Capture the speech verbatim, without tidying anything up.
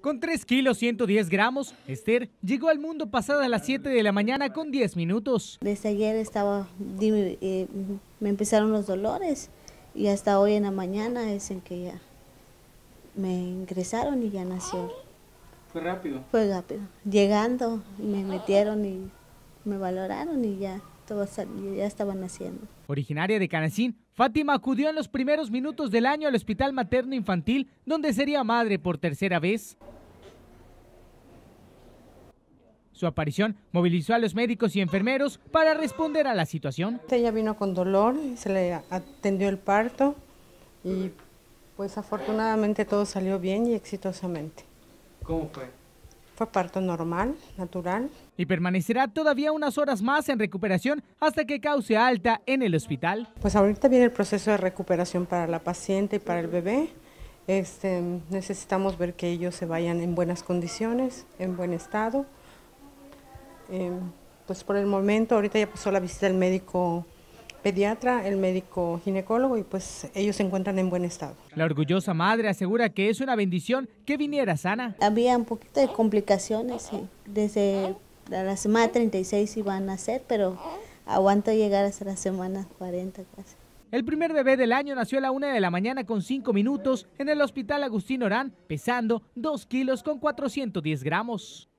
Con tres kilos ciento diez gramos, Esther llegó al mundo pasada las siete de la mañana con diez minutos. Desde ayer estaba, eh, me empezaron los dolores y hasta hoy en la mañana es en que ya me ingresaron y ya nació. ¿Fue rápido? Fue rápido. Llegando me metieron y me valoraron y ya, todo salió, ya estaba naciendo. Originaria de Canacín, Fátima acudió en los primeros minutos del año al Hospital Materno Infantil, donde sería madre por tercera vez. Su aparición movilizó a los médicos y enfermeros para responder a la situación. Ella vino con dolor, se le atendió el parto y pues afortunadamente todo salió bien y exitosamente. ¿Cómo fue? Fue parto normal, natural. Y permanecerá todavía unas horas más en recuperación hasta que cause alta en el hospital. Pues ahorita viene el proceso de recuperación para la paciente y para el bebé. Este, necesitamos ver que ellos se vayan en buenas condiciones, en buen estado. Eh, pues por el momento, ahorita ya pasó la visita del médico pediatra, el médico ginecólogo y pues ellos se encuentran en buen estado. La orgullosa madre asegura que es una bendición que viniera sana. Había un poquito de complicaciones, sí. Desde la semana treinta y seis iban a nacer, pero aguanto llegar hasta la semana cuarenta casi. El primer bebé del año nació a la una de la mañana con cinco minutos en el Hospital Agustín Orán, pesando dos kilos con cuatrocientos diez gramos.